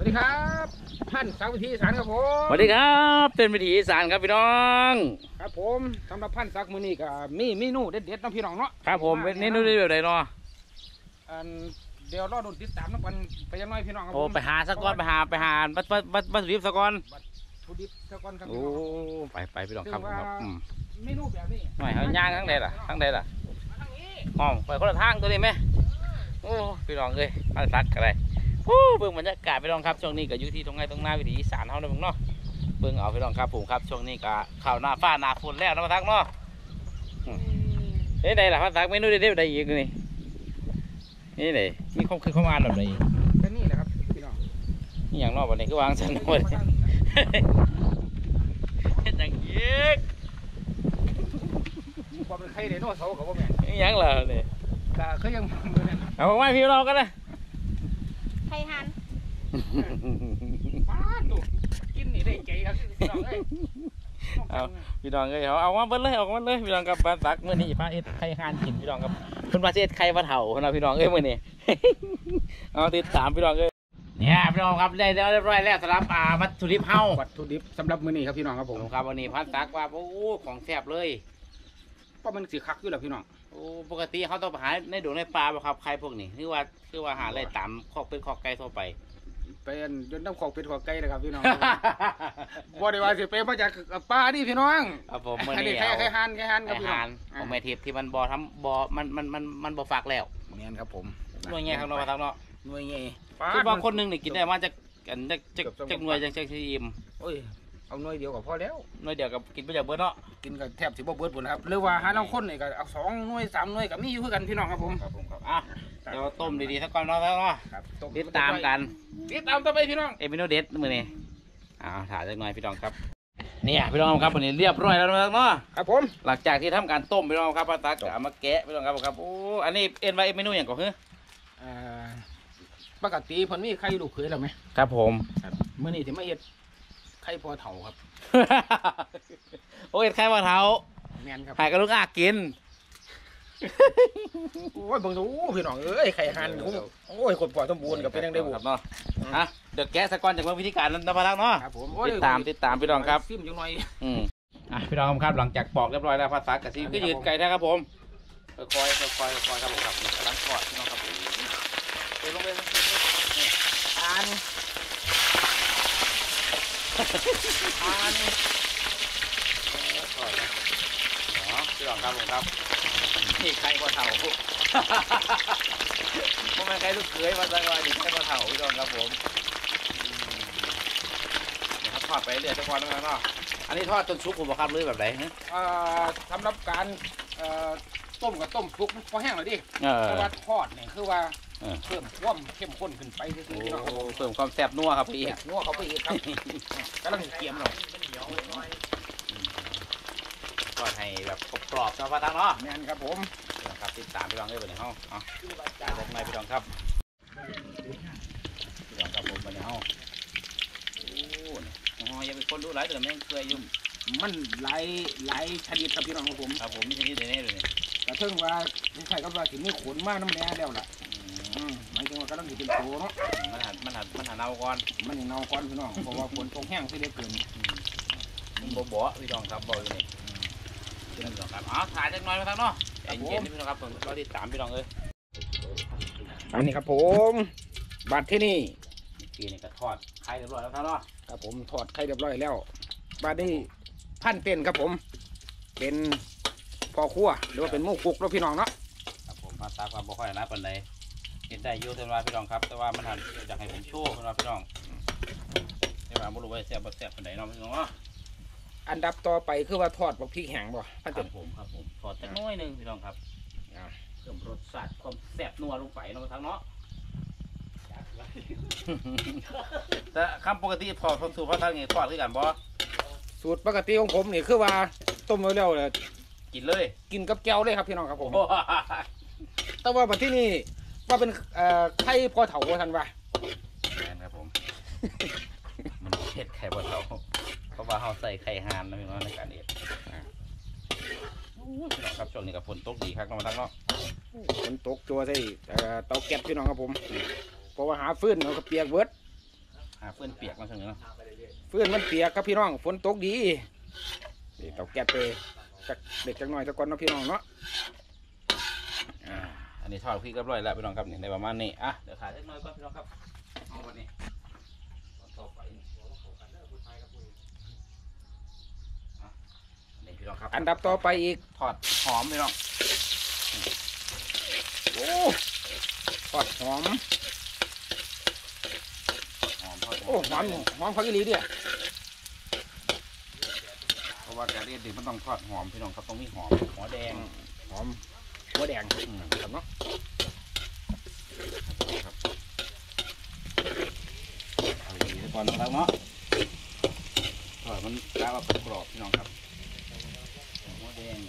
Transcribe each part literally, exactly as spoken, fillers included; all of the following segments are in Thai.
วัสดีครับท่านสาววิธีอีสานครับผมสวัสดีครับเต้นวิถีอีสานครับพี่น้องครับผมสำหรับพันสักมือนี้ก็มีเมนูเด็ดๆน้องพี่น้องเนาะครับผมเป็นเมนูได้แบบไหนเนาะอันเดี๋ยวรอดูติดตามน้ำกันไปยังน้อยพี่น้องครับโอ้ไปหาสักก้อนไปหาไปหาบัดบัดบัดบัดวิบสักก้อนทุดิบสักก้อนครับโอ้ไปไปพี่น้องครับครับเมนูแบบนี้หน่อยเขาย่างทั้งใดล่ะทั้งใดล่ะห้องไปคนละทางตัวนี้ไหมโอ้พี่น้องเลยพันสักอะไรโอ้เบิ่งบรรยากาศพี่น้องครับช่วงนี้ก็อยู่ที่ตรงไหนตรงหน้าวิถีอีสานเท่านั้นเนาะเบิ่งเอาพี่น้องครับผมครับช่วงนี้ก็ข่าวหน้าฟ้าหน้าฝนแล้วนะพันสักเนาะเฮ้ยไหนล่ะพันสักเมนูเด็ดๆได้อีกนี่นี่ไหนมีข้อคือข้ออ่านแบบไหนก็นี่แหละครับพี่น้องนี่อย่างนอกวันนี้ก็วางสันหมดจังยีกความเป็นใครเดี๋ยวโน้ตเสาเขาบ่แม่นี่อย่างเหรอเนี่ยก็เคยยังมือเนี่ยเอาไว้พี่เรากันนะไข่หันป้าดูกินนี่ได้ใจครับพี่น้องเอ้ยเอาพี่น้องเอ้ยเอาเอามาเบิ้ลเลยเอามาเลยพี่น้องกับปลาตักเมื่อนี้พระเอ็ดไข่ห่านกินพี่น้องครับเพิ่นปลาเอ็ดไข่ปลาเถ่านะพี่น้องเอ้ยเมื่อนี้เอาติดตามพี่น้องเอ้ยเนี่ยพี่น้องครับได้เรียบร้อยแล้วสำหรับอ่าวัตถุดิบเฮาวัตถุดิบสำหรับมื้อนี้ครับพี่น้องครับผมครับวันนี้พันตักว่าโอ้ของแซ่บเลยเพราะมันสีคักอยู่แล้วพี่น้องโอ้ปกติเขาต้องไปหาในดงในปลาบ่ครับไข่พวกนี้คือว่าคือว่าหาอะไรตามคอกเป็นคอกไก่ทั่วไปเป็นจนน้ำของเป็นของไก่เลยครับพี่น้องบ่ได้ว่าสิเป็นมาจากปลาดิพี่น้องครับผมมื้อนี้ไข่ไข่หันไข่หันครับพี่น้องของแม่ทิพย์ที่มันบ่ทำบ่มันมันมันมันบ่ฝากแล้วเหมือนครับผมหน่วยใหญ่ข้างนอกทางเนาะหน่วยใหญ่คือว่าคนนึงนี่กินได้มาจากกันจากจากจากหน่วยจากจากอิ่มโอ้ยเอาหน่วยเดียวก็พอแล้วหน่วยเดียวกับกินไปจากเบิดเนาะกินกับแทบสิบ่เบิดพุ่นครับหรือว่าหาน้องคนนี่ก็เอาสองหน่วยสามหน่วยก็มีอยู่คือกันพี่น้องครับผมครับผมครับอ่ะเดี๋ยวต้มดีๆสักก่อนเนาะแล้วเนาะติดตามกันติดตามต่อไปพี่น้องเอเมนูเด็ดมื้อนี้อ้าวถ่ายสักหน่อยพี่น้องครับเนี่ยพี่น้องครับวันนี้เรียบร้อยแล้วเนาะครับผมหลังจากที่ทำการต้มพี่น้องครับป้าตักเอามาแกะพี่น้องครับครับโอ้อันนี้เอ็นไว้เมนูอย่างก่อนคืออ่าปกติเพิ่นมีไข่ลูกเขยแล้วไหมครับผมมื้อนี้สิมาเฮ็ดไข่พอเฒ่าครับโอ้ยไข่พอเฒ่าแม่นครับไข่กับลูกอากินโอ้ยเบิ่งดูพี่น้องเอ้ยไข่หันโอ้ยกดปล่อยสมบูรณ์กับเป็นยังได้บุครับเนาะฮะเดี๋ยวแกะสะก้อนจากวิธีการนั้นนะพะทักเนาะครับผมติดตามติดตามพี่น้องครับซิมจังหน่อยอืมอ่ะพี่น้องครับหลังจากปอกเรียบร้อยแล้วภาษากะซีก็ยืดไก่แท้ครับผมค่อยๆค่อยๆค่อยๆครับผมครับกำลังทอดพี่น้องครับเทลงไปนี่อ่านอ่านทอดนะเนาะพี่น้องครับผมครับนี่ไข่ปลาเถ่าเพราะมันไข่ลูกเขยมาสักวันนี่ไข่ปลาเถ่าพี่น้องครับผมเดี๋ยวทอดไปเรื่อยๆทุกคนนะเนาะอันนี้ทอดจนสุกผมบอกครับหรือแบบไหนอ่าสำหรับการต้มกับต้มสุกพอแห้งแล้วดิเพราะว่าทอดเนี่ยคือว่าเพิ่มความเข้มข้นขึ้นไปคือพี่น้องเพิ่มความแซ่บนัวครับพี่นัวเขาไปอีกครับกำลังเตรียมเราทอดให้แบบกรอบๆนะพ่อตั้งเนาะแม่นครับผมนะครับติดตามพี่น้องได้บนในห้องเอาจ่ายลงในพี่น้องครับพี่น้องครับผมบนในห้องโอ้ยยังเป็นคนดูหลายแต่ไม่เคยยุ่งมันหลายหลายชนิดครับพี่น้องของผมครับผมมีชนิดเดียวนี่เลยแต่เพิ่งว่าใช่ก็ว่าถึงมีขนมากน้ำแดงแล้วล่ะหมายถึงว่าก็ต้องเป็นโตเนาะมันหันมันหันมันหันเน่าก่อนมันเน่าก่อนพี่น้องเพราะว่าฝนตกแห้งไปได้เกินมันบ่บ่พี่น้องครับบ่เลยพี่น้องครับอ๋อถ่ายจังหน่อยมาทางเนาะใจเย็นพี่น้องครับผมรอติดตามพี่น้องเลยอันนี้ครับผมบัตรที่นี่ปีนี้ก็ทอดไข่เรียบร้อยแล้วท่านเนาะครับผมทอดไข่เรียบร้อยแล้วบัตรนี้พันเป็นครับผมเป็นพ่อครัวหรือว่าเป็นหมูกุกแล้วพี่น้องเนาะครับผมมาตาความบ่ค่อยนะปันใดเห็นได้ยูเทนว่าพี่น้องครับแต่ว่ามันหันอยากให้ผมโชว์เทนว่าพี่น้องนี่ว่าไม่รู้ว่าแซ่บบ่แซ่บปันใดเนาะพี่น้องเนาะอันดับต่อไปคือว่าทอดพริกแห้งบ่พันเป็นผมครับผมทอดแต่น้อยนึงพี่น้องครับเพิ่มรสชาติความแซ่บนัวลงไปเนาะทั้งเนาะแต่คำปกติทอดสูตรพ่อทางไงทอดคือกันบ่สูตรปกติของผมนี่คือว่าต้มไว้แล้วเลยกินเลยกินกับแก้วเลยครับพี่น้องครับผมแต่ว่าบัดที่นี่ว่าเป็นไข่พอเถาทันวะแม่นครับผมมันเผ็ดไข่พอเถาเพราะว่าเขาใส่ไข่ห่านนะพี่น้องในการเด็ดพี่น้องครับช่วงนี้กับฝนตกดีครับน้องทั้งเนาะฝนตกตัวใส่เตาแก๊สพี่น้องครับผมเพราะว่าหาฟืนเราก็เปียกเบิดหหาเฟื่อนเปียกมาช่วงนี้เนาะเฟื่อนมันเปียกครับพี่น้องฝนตกดีนี่เตาแก๊สไปจักเด็กจักหน่อยตะกอนเนาะพี่น้องเนาะอ่าอันนี้ทอดพริกเรียบร้อยแล้วพี่น้องครับนี่ในประมาณนี้อ่ะเดี๋ยวถ่ายเล็กน้อยก่อนพี่น้องครับเอาวันนี้ต่อไปนี่อ่ะนี่พี่น้องครับอันดับต่อไปอีกทอดหอมพี่น้องโอ้ทอดหอมหอมทอดโอ้หอมหอมพักอีหลีเนี่ยเพราะว่าการเรียนดึกมันต้องทอดหอมพี่น้องครับต้องมีหอมหัวแดงหอมหัวแดงอืมครับเนาะครับเอาดีๆก่อนนะครับเนาะทอดมันกลายว่าเป็นกรอบพี่น้องครับหัวแดง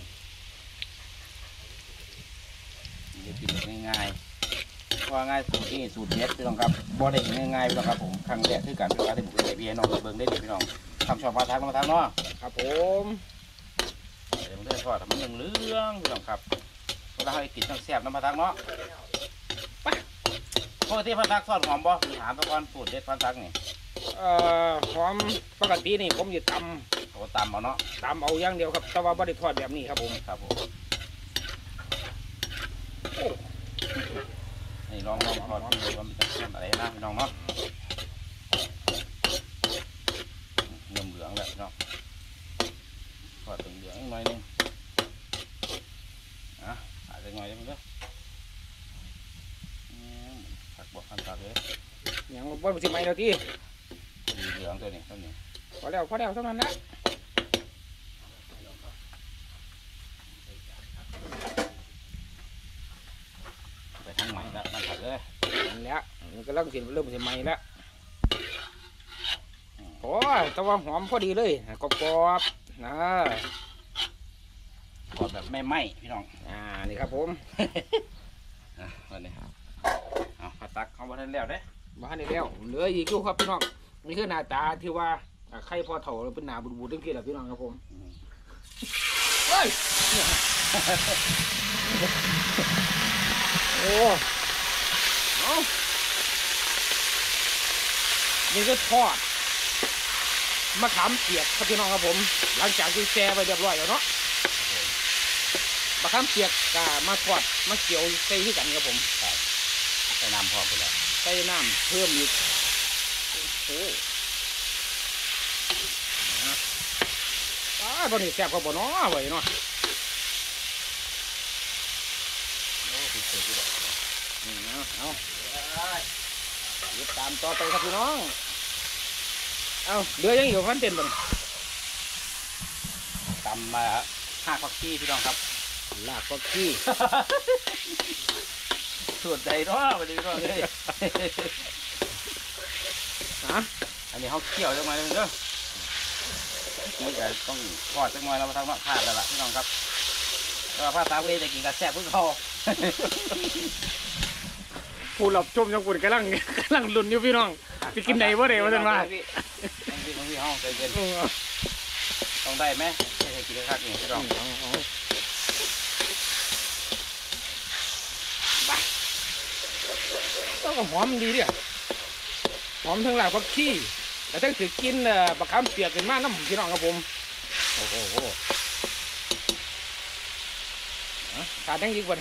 นี่จะกินแบบง่ายๆว่าง่ายสูตรนี้สูตรเด็ดพี่น้องครับบ่ได้ง่ายๆพี่น้องครับผมครั้งแรกคือการเป็นการที่บุกไปพี่น้องเบิ่งได้ดีพี่น้องทำชอบมาทางมาทางเนาะครับผมเดี๋ยวมันได้ทอดมันเหลืองๆพี่น้องครับเวลาให้กินต้องแซ่บน้ำมาทางเนาะไปปกติพันทักทอดหอมบ่ถามตะกอนสูตรเด็ดพันทักนี่เอ่อหอมปกตินี่ผมจะตโอ้ตำเอาเนาะำตำเอาอย่างเดียวครับแต่ว่าไม่ได้ทอดแบบนี้ครับผมครับผมนี่ลองลองทอดดูว่ามันจะเป็นอะไรนะพี่น้องเนาะเริ่มเหลืองแล้วพี่น้องทอดเหลืองๆอีกหน่อยนึงอ่ะอาจจะหน่อยได้ไหมเด้ออืมผักบวกพันตักเลยอย่างว่าสิไหมเราที่ดีเหลืองตัวนี้ตัวนี้พอแล้วพอแล้วเท่านั้นนะไปทางใหม่แล้วมันผัดเลยนั่นแหละมันก็เริ่มสิเริ่มสิไหมแล้วโอ้ยแต่ว่าหอมพอดีเลยกรอบๆนะทอดแบบไม่ไหม้พี่น้องอ่านี่ครับผมอ่ะวันนี้เอาผัดตักเอาไว้ทันแล้วเด้มาให้แล้วเหลืออีกอยู่ครับพี่น้องนี่คือหน้าตาที่ว่าไข่พอเถ่าเป็นหนาบูดๆตั้งที่แหละพี่น้องครับผมเฮ้ยโอ้เอานี่ก็ทอดมะขามเปียกครับพี่น้องครับผม หลังจากที่แช่ไปเรียบร้อยแล้วเนาะมะขามเปียกก็มาทอดมาเกี่ยวใส่ที่กันครับผมใส่น้ำพอไปแล้วใส่น้ำเพิ่มอีกโอ้โหนะอ้าตอนนี้แซ่บกว่าบ่เนาะไว้เนาะโอ้ติดเสือที่แบบอืมเอาเอาติดตามต่อไปครับพี่น้องเอาเดือยังอยู่พันเต็นบ่นตำมาห้าฟักกี้พี่น้องครับลากก็ขี้สูตรใดเนาะไปดูก่อนเลยฮะอันนี้เขาเคี่ยวจังไงเลยเด้อนี่จะต้องทอดจังไงเรามาทำมาพลาดแล้วล่ะพี่น้องครับแต่ว่าผ้าตาเวจะกินกับแซ่บเพิ่งเขาผู้หลับชมยังปุ่นกำลังกำลังลุ้นอยู่พี่น้องจะกินได้บ่ได้ว่าจังว่าพี่พี่พี่พี่ห้องใจเย็นต้องได้ไหมไม่ใช่กินข้าวนี่พี่น้องต้องหอมดีดิหอมทั้งหลายผักขี้แต่ทั้งถือกินเอ่อบักขามเปียกเป็นมากน้ำพี่น้องครับผมโอ้โหขาดยังอีกวัน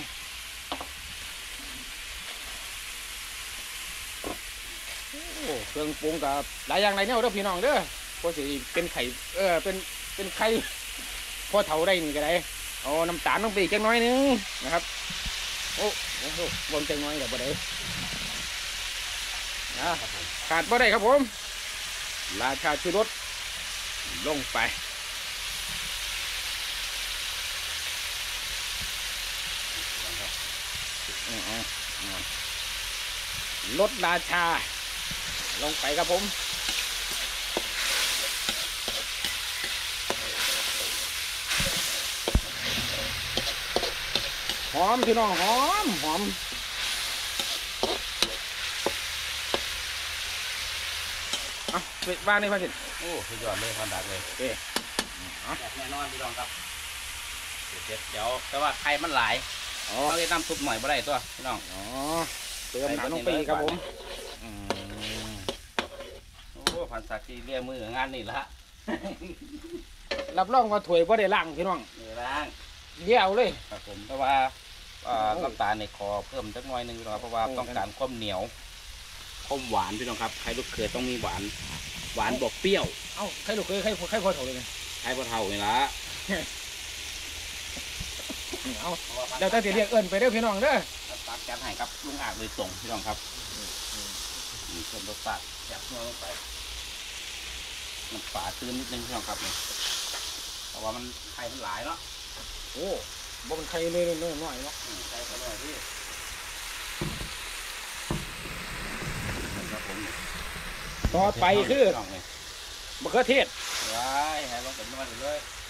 โอ้เครื่องปรุงกับหลายอย่างหลายแนวเด้อพี่น้องเด้อพอสิเป็นไข่เออเป็นเป็นไข่พอเถาได้นี่ก็ได้เอาน้ำตาลลงไปอีกจังน้อยนึงนะครับโอ้โหบนจังน้อยแต่บ่ได้นะขาดบ่ได้ครับผมราชาชูรสลงไปรสราชาลงไปครับผมหอมพี่น้องหอมหอมอ่ะเด็กบ้านนี่พันสิโอ้สุดยอดเลยพันดักเลยเอ๊ะแบบแน่นอนพี่น้องครับเด็ดเดี๋ยวแต่ว่าไข่มันหลายอ๋อเราจะน้ำซุปหน่อยบ่ได้ตัวพี่น้องอ๋อเติมน้ำลงไปอีกครับผมอืมพันศักดิ์ที่เรียกมืองานนี่ละรับรองว่าถวยบ่ได้ล้างพี่น้องนี่ล้างเลี้ยวเลยครับผมเพราะว่าน้ำตาลในคอเพิ่มสักหน่อยหนึงพี่น้องครับเพราะว่าต้องการความเหนียวความหวานพี่น้องครับไข่ลูกเขยต้องมีหวานหวานบอกเปรี้ยวเอ้าใครลูกเคยใครใครพอเท่าเลยไข่ปลาเท่านี่ละเอาเดี๋ยวตั้งแต่เรียกเอิญไปเด้อพี่น้องเด้อตักจัดให้ครับลุงอาจโดยตรงพี่น้องครับนี่เพิ่มรสชาติจับเนื้อลงไปมันฝาตื้นนิดนึงพี่น้องครับนี่เพราะว่ามันไข่มันหลายเนาะโอ้บ่เป็นใครเลยเลยน้อยเนาะอืมไข่ก็เลยพี่ครับผมต่อไปคือพี่น้องนี่มะเขือเทศว้ายให้ลงเป็นมันเลยโอ้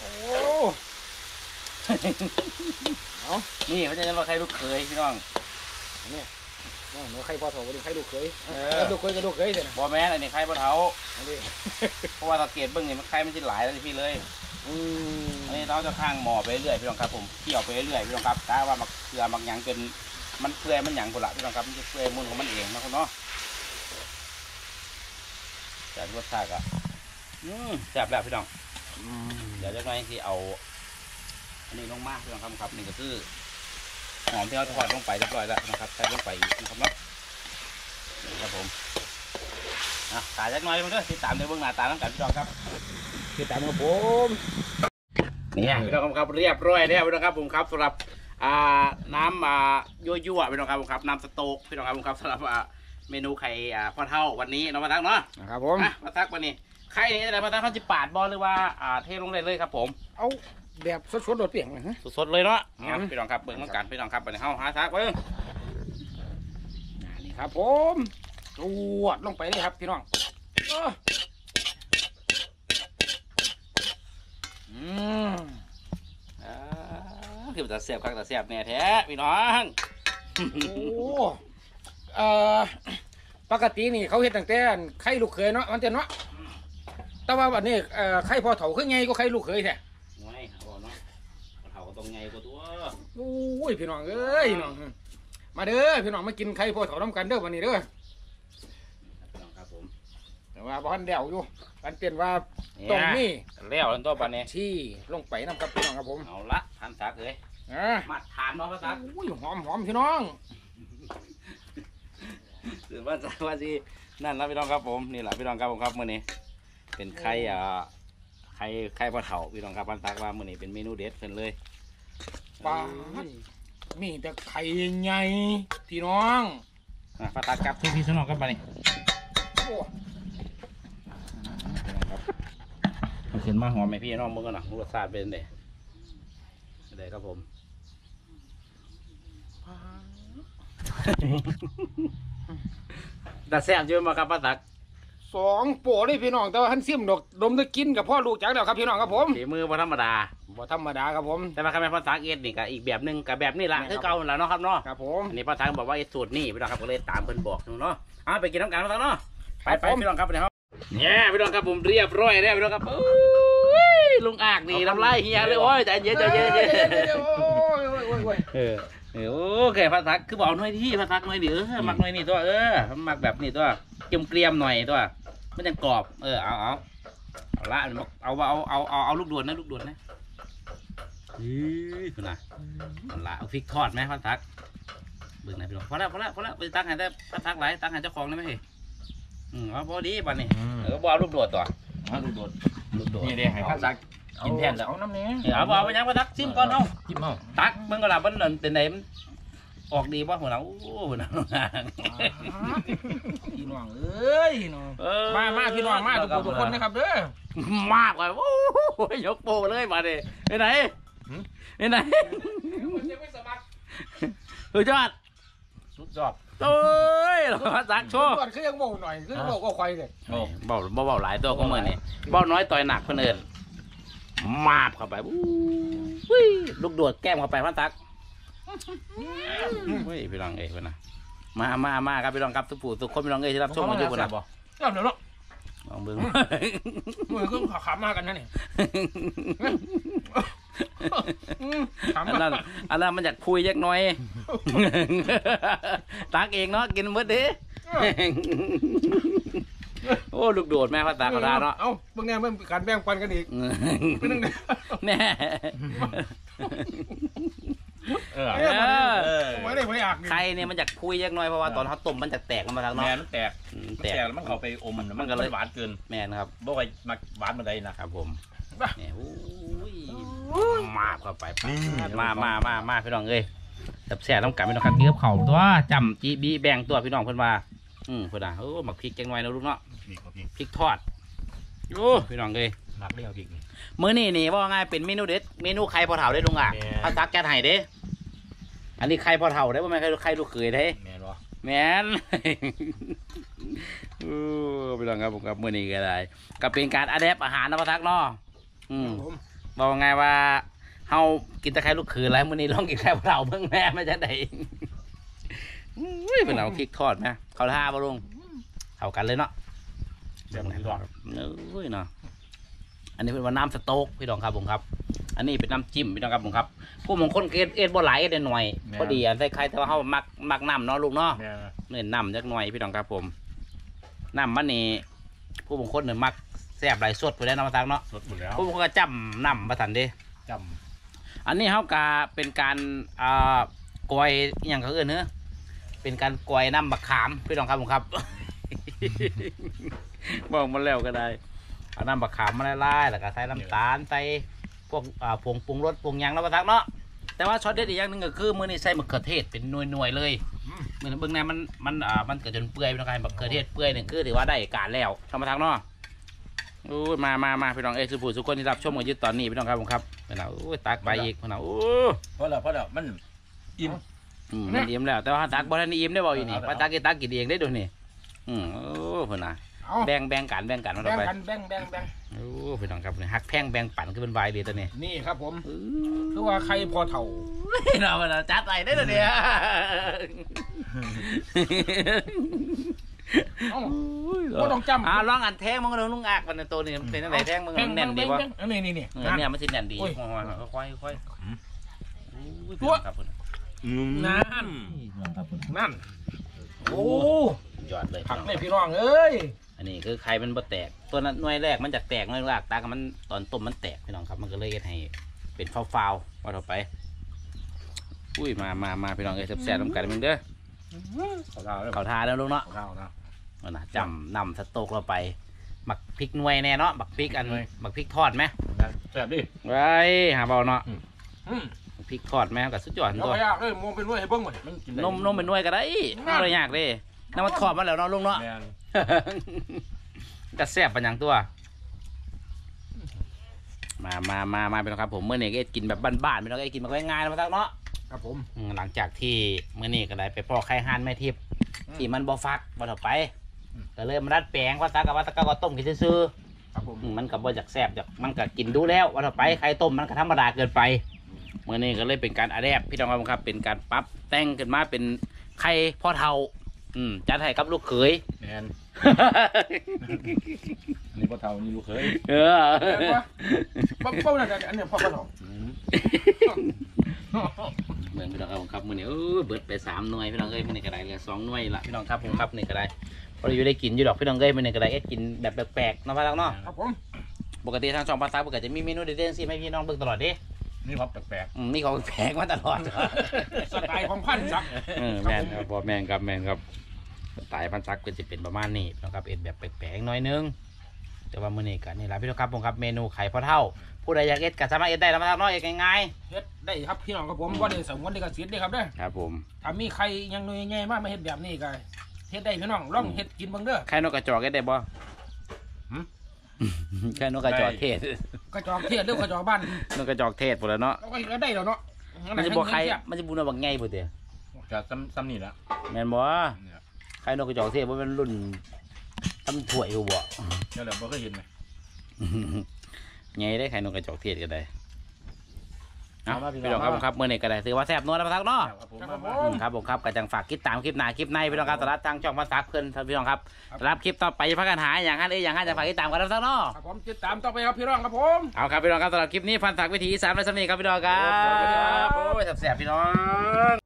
นี่เขาจะเรียกว่าไข่ลูกเขยพี่น้องเนี่ยเมื่อใครพอเท่าบ่ได้ใครลูกเคยเออลูกเคยกับลูกเคยเถอะนะบอแม่นอันนี้ไข่ปลาเท้าอันนี้เพราะว่าสังเกตเบื้องนี่มันไข่มันจะหลายแล้วพี่เลยอืมอันนี้เราจะข้างหม้อไปเรื่อยพี่น้องครับผมเคี่ยวไปเรื่อยพี่น้องครับถ้าว่ามักเกลือมักหยังจนมันเปื่อยมันหยังผุละพี่น้องครับมันจะเปื่อยมูลของมันเองนะคุณเนาะแต่รสชาติอ่ะอืมแซ่บแล้วพี่น้องเดี๋ยวจะหน่อยที่เอาอันนี้ลงมาพี่น้องครับครับนี่ก็คือหอมที่เราทอดลงไปเรียบร้อยแล้วนะครับใส่ลงไปอีกนะครับเนาะนี่ครับผมอ่ะตายจักหน่อยมันก็ติดตามในเบื้องหน้าตาน้ำกันพี่น้องครับคือตามกับผมเนี่ยพี่น้องครับเรียบร้อยแล้วพี่น้องครับผมครับสำหรับอ่าน้ำอ่ายั่วๆพี่น้องครับผมครับน้ำสโต๊กพี่น้องครับผมครับสำหรับอ่าเมนูไข่อ่าพ่อเท่าวันนี้เรามาทักเนาะนะครับผมอ่ะมาทักวันนี้ไข่นี้อะไรมาทักเขาจะปาดบอลหรือว่าอ่าเทลงได้เลยครับผมเอาแบบสดๆโดดเปลี่ยนเลยฮะสดๆเลยเนาะอืมเอาพี่น้องครับเบิ่งน้ำกันพี่น้องครับวันนี้เข้าหาทักเบิ่งนี่ครับผมจวดลงไปเลยครับพี่น้องเอออืมอ่าคือมันจะเสียบครับแต่เสียบแน่แท้พี่น้องโอ้เอ่อปกตินี่เขาเห็นตั้งแต่ไข่ลูกเขยเนาะมันจะเนาะแต่ว่าวันนี้เอ่อไข่พอเถาขึ้นไงก็ไข่ลูกเขยแท้ไม่เอาเนาะพ่อเท่าก็ต้องไงกว่าตัวโอ้ยพี่น้องเอ้ยพี่น้องมาเด้อพี่น้องมากินไข่พอเถาน้ำกันเด้อวันนี้เด้อพี่น้องครับผมแต่ว่าบ้านเดี่ยวอยู่กันเปลี่ยนว่าต้องมีแล้วแล้วตัวปันนี้ที่ลงไปน้ำครับพี่น้องครับผมเอาละทันทักเลยอ่ามาทานเนาะพ่อทักโอ้ยหอมหอมพี่น้องถือว่าจะว่าสินั่นแล้วพี่น้องครับผมนี่แหละพี่น้องครับผมครับมื้อนี้เป็นไข่อ่าไข่ไข่ปลาเถาพี่น้องครับพันตักว่ามื้อนี้เป็นเมนูเด็ดเพิ่นเลยปลามีแต่ไข่ใหญ่พี่น้องอ่ะพันตักครับพี่พี่สนองกันไปนี่โอ้ครับมันขึ้นมาหอมไหมพี่น้องมึงกันนะรสชาติเป็นเด้เด้ครับผมแต่แซ่บเยอะมากครับพันตักสองโปะเลยพี่น้องแต่ว่าหันซิมดอกดมได้กินกับพ่อลูกจักแล้วครับพี่น้องครับผมฝีมือบ่ธรรมดาบ่ธรรมดาครับผมแต่ว่าคำแม่พันตักเอ็ดนี่ก็อีกแบบหนึงกับแบบนี้ละคือเก่าแล้วเนาะครับเนาะครับผมอันนี้พ่อทังบอกว่าไอ้สูตรนี่พี่น้องครับก็เลยตามเพิ่นบอกหนูเนาะเอาไปกินน้ำกันพ่อทังเนาะไปไปพี่น้องครับไปครับเนี่ยพี่น้องครับผมเรียบร้อยแล้วพี่น้องครับโอ้ยลุงอากนี่น้ำลายเฮียเลยโอ้ยใจเย็นใจเย็นใจเย็นโอ้ยโอ้ยโอ้ยโอ้ยเออเออโอเคพ่อทักคือบอกหน่อยที่พ่อทักหน่อยดิเออมักหน่อยนี่ตัวเออมักแบบนี้ตัวเกรียมเกรียมหน่อยตัวมันยังกรอบเออเอาเอาเอาละเอาเอาเอาเอาเอาลูกโดดนะลูกโดดนะเฮ้ยคุณน่ะเอาละเอาพริกทอดไหมพ่อทักเบิ่งหน่อยพี่น้องพอแล้วพอแล้วพอแล้วไปตั้งให้ได้ตั้งหลายตั้งให้เจ้าของได้ไหมเฮ้ยอืมเอาพอดีบัดนี้เออบ่เอาลูกโดดตัวเอาลูกโดดลูกโดดนี่เด้ให้พันสักกินแทนแล้วเอาน้ำเนี้ยเอาบ่เอาไปยังมาตักชิมก่อนเอาจิ้มเอาตักมันก็ละมันนั่นเป็นไหนมันออกดีป่ะหัวหน้าโอ้หัวหน้าพี่น้องเอ้ยพี่น้องมามาพี่น้องมาทุกคนทุกคนนะครับเด้อมากเลยโอ้ยยกโปเลยมาดิไปไหนไปไหนสุดยอดสุดยอดโอ้ยเราตักโชว์ก่อนคือยังบอกหน่อยคือบอกว่าควายเลยเบาเบาหลายตัวก็เหมือนนี่เบาน้อยต่อยหนักคนอื่นมาบเข้าไปวู้ยลูกโดดแก้มเข้าไปพันตักเฮ้ยพี่น้องเอ้ยพี่น้องมามามาครับพี่น้องครับทุกผู้ทุกคนพี่น้องเอ้ยที่รับชมมาอยู่คนละเอาเดี๋ยวเนาะลองเบิ่งมือก็ขาขามากันนะนี่อันนั้นอันนั้นมันอยากคุยยักน้อยตักเองเนาะกินมื้อดิโอ้ลูกโดดแม่ภาษาเขาทาเนาะเอ้าเบิ่งแน่มันการแบ่งปันกันอีกเป็นจังได๋แน่เออเอ้ยเออบ่ได้บ่อยากนี่ไข่เนี่ยมันจะพุยยักหน่อยเพราะว่าตอนเขาต้มมันจะแตกมาทางแม่เนาะมันแตกอืมมันแตแตกกแล้วมันเข้าไปอมมันมันก็เลยหวานเกินแม่นครับบ่ไว้มักหวานมาได้นะครับผมเนี่ยโอ้ยมาเข้าไปมามามามาพี่น้องเอ้ยแซ่บๆต้องกลับพี่น้องครับเกี่ยวเข่าตัวจำจีบีแบ่งตัวพี่น้องเพิ่นว่าอืมเพิ่นอ่ะโอ้หมักพริกจังหน่อยนะลูกเนาะพริกพริกพริกทอดโอ้พี่น้องเอ้ยมักเรียกพริกนี่มื้อนี้นี่ว่าง่ายเป็นเมนูเด็ดเมนูไข่พอเฒ่าได้ลุงอ่ะแม่พาซักแกนไห้เด้อันนี้ไข่พอเฒ่าได้บ่แม่นไข่ไข่ลูกเขยเด้แม่นบ่แม่น โอ้พี่น้องครับผมครับมื้อนี้ก็ได้ก็เป็นการอะแดปอาหารนะพอซักเนาะอืมผมบอกไงว่าเฮากินแต่ไข่ลูกเขยแล้วมื้อนี้ลองกินไข่พอเฒ่าเบิ่งแม่มาจังได๋อุ้ยเป็นเอาพริกทอดแม่เข้าท่าบ่ลุงเข้ากันเลยเนาะแซ่บมันทอดเอ้ยเนาะอันนี้เป็นว่าน้ำสต๊อกพี่น้องครับผมครับ อันนี้เป็นน้ำจิ้มพี่น้องครับผมครับผู้มงคลเกตเอ็ดบ่หลายเอ็ดหน่อยพอดีอันใส่ไข่แต่ว่าเขามักมักน้ำเนาะลูกเนาะแม่เนื้อน้ำจักหน่อยพี่น้องครับผมน้ำมันนี่ผู้มงคลเนี่ยมักแซ่บหลายสดไปแล้วน้ำมาตักเนาะสดหมดแล้วผู้มงคลก็จ้ำน้ำมาทันเด้จอันนี้เขากาเป็นการอ่ากอยอหย่างเขาเอื่นเนอะเป็นการกอยน้ำบักขามพี่น้องครับผมครับ บอกมาแล้วก็ได้เอาน้ำบักขามมาไล่ๆแล้วก็ใส่น้ำตาลใส่พวกอ่าผงปรุงรสปรุงหยังแล้วมาทักเนาะแต่ว่าช็อตเด็ดอีกอย่างหนึ่งก็คือมื้อนี้ใส่มะเขือเทศเป็นหน่วยๆเลยเหมือนเบื้องในมันมันอ่ามันเกิดจนเปื่อยพี่น้องครับมะเขือเทศเปื่อยนี่คือถือว่าได้การแล้วทำมาทักเนาะโอ้ยมามามาพี่น้องเอ้ยสุภูสุคนที่รับชมกันอยึดตอนนี้พี่น้องครับผมครับพี่น้องโอ้ยตักไปอีกพี่น้องโอ้ำเพราะแล้วเพราะแล้วมันอิ่มอืมมันอิ่มแล้วแต่ว่าตักบ่ทันได้อิ่มได้บ่อยู่นี่เอาว่าตักกินตักกินเองได้ดูนี่อืมโอ้เพิ่นน่ะเอาแบ่งแบ่งกันแบ่งกันมาต่แบ่อง ไปกันแบ่งแบ่งแบ่งโอ้พี่น้องครับนี่ฮักแพงแบ่งปันคือเป็นวายดีตัวนี้นี่ครับผมอื้คือว่าใครพอเฒ่าอเราเราจัดไปได้ตัวเนี้ยเอ้า บ่ต้องจำอ่าลองอันแท่งมันก็ลุงอักมันตัวนี้เป็นอะไรแท่งมันแน่นดีวะอันนี้นี่นี่เออเนี่ยมันสิแน่นดีโอ้ยค่อยๆค่อยๆตัวครับนั่นนั่นโอ้ยอดเลยผักแม่พี่น้องเอ้ยอันนี้คือไข่มันบ่แตกตัวนั้นหน่วยแรกมันจะแตกหน่วยแรกตากับมันตอนต้มมันแตกพี่น้องครับมันก็เลยเฮ็ดให้เป็นฟาวๆว่าต่อไปอุ้ยมามามาพี่น้องเอ้ยแซ่บๆน้ำกันมึงเด้อเขาเท่าแล้วเขาทาแล้วลูกเนาะเขาเท่านะนั่นนะจำนำสโต๊กเราไปหมักพริกหน่วยแน่เนาะหมักพริกอันหมักพริกทอดไหมแซ่บดิไว้หาเบาเนาะอืมหมักพริกทอดไหมกับสุดยอดเดี๋ยวตัวไปยากเอ้ยมองเป็นด้วยให้เบิ่งหน่อยมันกินได้นมนมเป็นหน่วยก็ได้ไม่ได้ยากเลยน้ำมันทอดมาแล้วเนาะลุงเนาะแม่นจะแซ่บปัญญังตัว มามามามาเป็นครับผมเมื่อนี้ก็กินแบบบ้านๆไม่ต้องกินแบบง่ายๆนะมาตักเนาะครับผมอืมหลังจากที่เมื่อนี้ก็ได้ไปพ่อไข่ห่านแม่ทิพย์ที่มันบ่ฟักบ่ต่อไปก็เลยมาดัดแปลงว่าตักกับว่าตักก็ต้มกินซื่อครับผมๆอืมมันก็บ่จากแซ่บจากมันก็กินดูแล้วว่าต่อไปไข่ต้มมันก็ธรรมดาเกินไปเมื่อนี้ก็เลยเป็นการอะแดปพี่น้องครับเป็นการปรับแต่งขึ้นมาเป็นไข่พ่อเฒ่าอืมจัดให้กับลูกเขยแม่นนี่พ่อเท่านี่ลูกเคยเออเป้าๆนั่นอันนี้พ่อเฒ่าเหมือนพี่น้องครับผมครับมื้อนี้เออเบิดไปสามหน่วยพี่น้องเอ้ยมื้อนี้ก็ได้เหลือสองหน่วยละพี่น้องครับผมครับนี่ก็ได้พออยู่ได้กินอยู่ดอกพี่น้องเอ้ยมื้อนี้ก็ได้เอ็ดกินแบบแปลกๆเนาะพี่น้องเนาะครับผมปกติทางช่องภาษาปกติจะมีเมนูเด็ดๆสิให้พี่น้องเบิ่งตลอดเด้นี่ครับแปลกอืมมีของแปลกมาตลอดสไตล์ของพันซักเออแม่นครับพ่อแม่นครับแม่นครับสไตล์พันซักก็จะเป็นประมาณนี้นะครับเอ็ดแบบแปลกๆหน่อยนึงแต่ว่ามื้อนี้ก็นี่ล่ะพี่น้องครับผมครับเมนูไข่พอเท่าผู้ใดอยากเอ็ดก็สามารถเอ็ดได้แล้วมาทำเนาะเอ็ดง่ายเฮ็ดได้ครับพี่น้องครับผมบ่ได้สมวนได้กระสิทธิ์เด้ครับเด้อๆครับผมถ้ามีใครยังน้อยแง่มากมาเฮ็ดแบบนี้ก็เฮ็ดได้พี่น้องลองเฮ็ดกินเบิ่งเด้อไข่นกกระจอกเอ็ดได้บ่ไข่นกกระจอกเทศกระจอกเทศหรือกระจอกบ้านนกกระจอกเทศพุ่นแล้วเนาะเราก็ได้แล้วเนาะมันจะบ่ไข่มันจะบุญเอาบักไงพุ่นเด้อๆจะซ้ำซ้ำนี่ละแม่นบ่เนี่ยไข่นกกระจอกเทศบ่เป็นรุ่นทำถ้วยอยู่บ่เดี๋ยวเราบ่เคยเห็นไหมไงได้ไข่นกกระจอกเทศก็ได้ เอาเอามาพี่พี่น้น้ออง งครับผมครับเมื่อนี้ก็ได้ถือว่าแซ่บนัวแล้วพักเนาะครับผมครับผอืมมครับผมครับก็จังฝากคิดตามคลิปหน้าคลิปในพี่น้องครับสำหรับทางช่องภาษาเพื่อนพี่น้องครับสำหรับคลิปต่อไปพักกันหาอย่างนั้นเอ้ยอย่างนั้นจะฝากติดตามกันแล้วพักเนาะครับผมติดตามต่อไปครับพี่น้องครับผมเอาครับพี่น้องครับสำหรับคลิปนี้พันศักดิ์วิถีอีสานและสำนีครับพี่น้องครับโอ้ยแซ่บๆพี่น้อง